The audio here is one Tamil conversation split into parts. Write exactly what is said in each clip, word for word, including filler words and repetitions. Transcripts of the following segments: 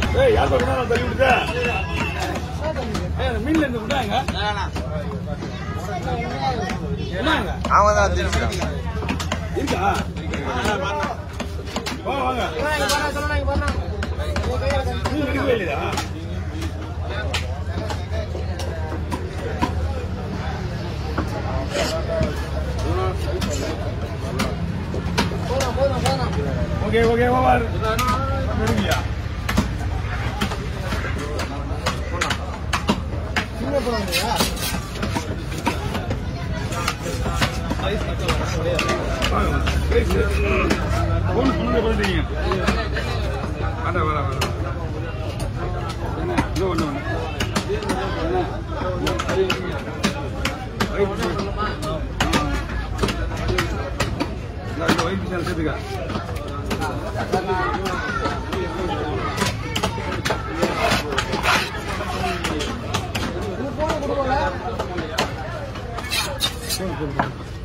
ஏய் யார் பக்கமா தள்ளி விடுதா? ஏய் மீன்ல இருந்து விடாங்க. என்னங்க? ஆமா தான் தெரியுது. இருக்கா? வா வாங்க. வாங்க வாங்க சொல்லுங்க போறா. நீ ரெடி இல்லையா? போடா போடா போடா. ஓகே ஓகே வா. ரெடியா? சின்ன போறாங்கயா? ஐஸ் கட்டலாம் முடியாது. போன் பண்ணுங்க போறீங்க. அட வர வர. என்ன? இதோ ஒண்ணு ஒண்ணு. என்ன? ரைட். நான் வைட் சேல் செட்டுங்க. போன் கொடுங்க. போன் கொடுங்க.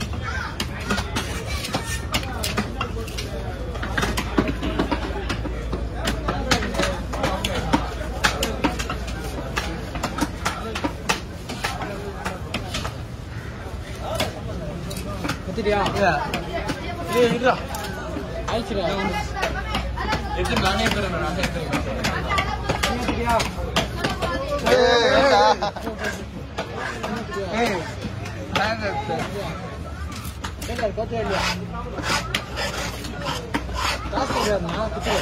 Iya. Ini ini lah. Ayo cerita. Itu gane keren nane keren. Ini dia. Eh. Eh. Sangat. Benar betul ya. Kasih dia mana betul.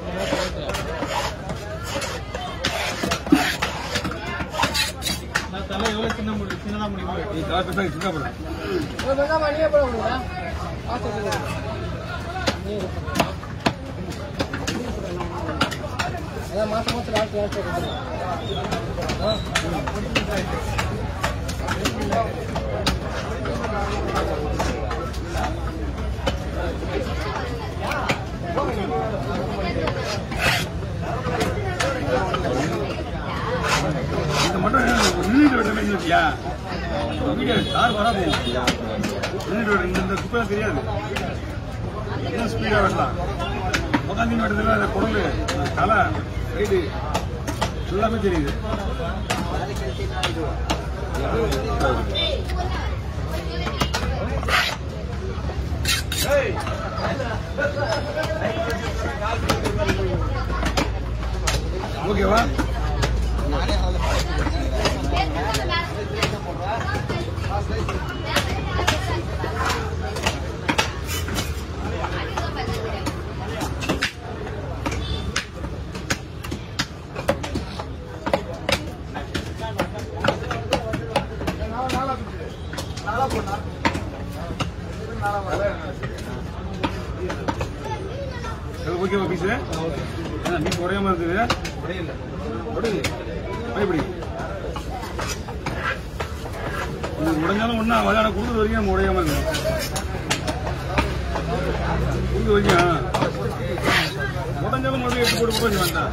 தலை எவ்வளவு சின்ன முடியும் சின்னதா முடியும் நீ காசு பேச சின்ன போடு ஓ வெங்க மணியே போட முடியுமா காசு போடு நீ அத மாசம் மாசம் ராட் ராட் இது மட்டும் வீடியோ எடுக்கலையா வீடியோ கார் வர போகும் வீடியோ இந்த குப்பை தெரியாது என்ன ஸ்பீடாக வரலாம் உட்காந்து எடுத்துல அந்த பொருள் தலை ரைடு எல்லாமே தெரியுது ஓகேவா ஓகே பீஸ் நீ குறையாம இருந்தது எப்படி உடைஞ்சாலும் ஒன்னா விளையாட கொடுக்குறது வரைக்கும் நம்ம உடையாம இருக்கு கொடுக்குறது வரைக்கும் உடஞ்சாலும் முதல்ல எடுத்து போட்டு போட்டு வேண்டாம்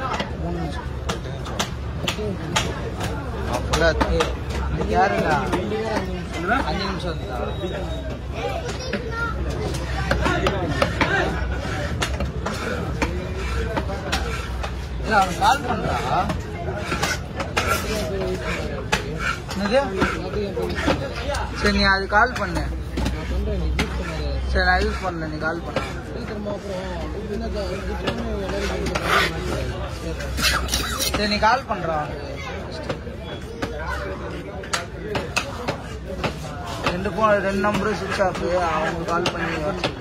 அஞ்சு நிமிஷம் அவன் கால் பண்றா சரி நீ அது கால் பண்ண சரி நான் யூஸ் பண்ணல நீ கால் பண்ண சரி நீ கால் பண்றா ரெண்டு போன் ரெண்டு நம்பரும் சுவிட்ச் ஆஃப் அவங்க கால் பண்ணி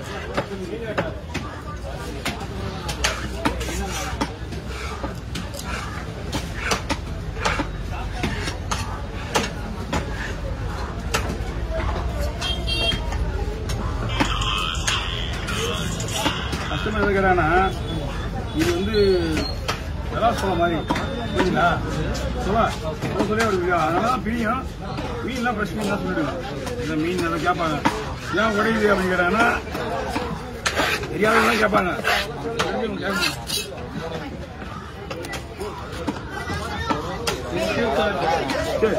கஸ்டமர் இருக்கிறானா இது வந்து எல்லாம் சொல்ல மாதிரி புரியுங்களா சொல்ல சொல்லி ஒரு அதனால தான் பிரியும் மீன்லாம் ஃப்ரெஷ் மீன் தான் சொல்லிடுங்க இந்த மீன் எல்லாம் கேட்பாங்க ஏன் உடையுது அப்படிங்கிறாங்கன்னா தெரியாதவங்களாம் கேட்பாங்க சரி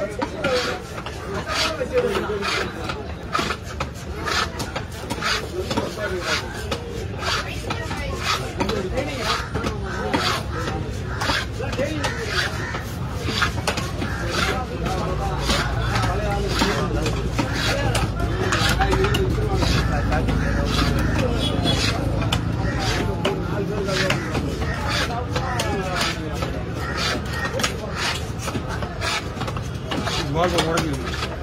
பால் உடஞ்சி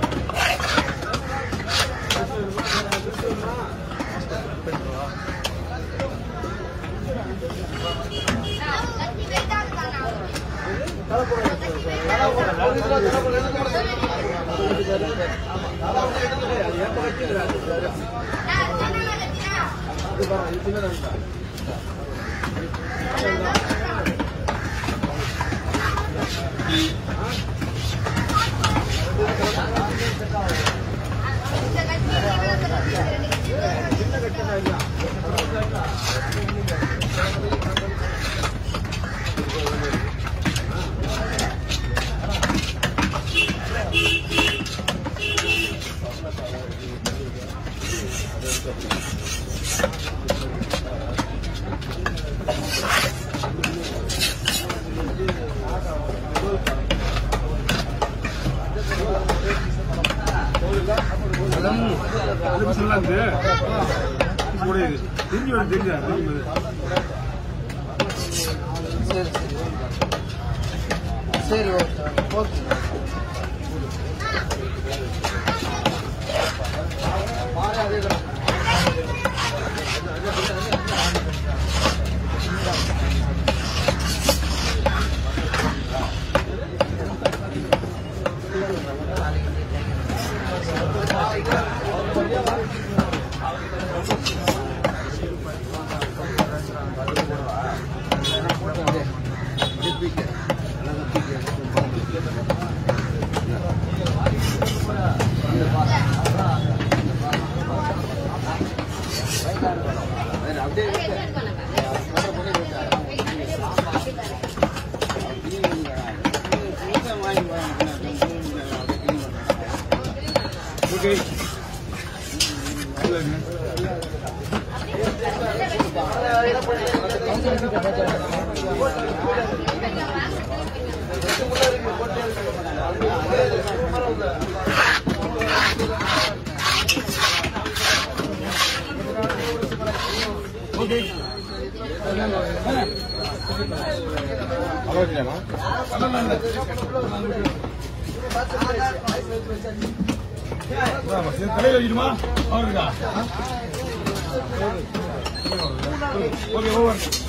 சரி ஓகே Okay. தலையில் வைக்கணுமா அவருக்கா ஓகே ஓவர்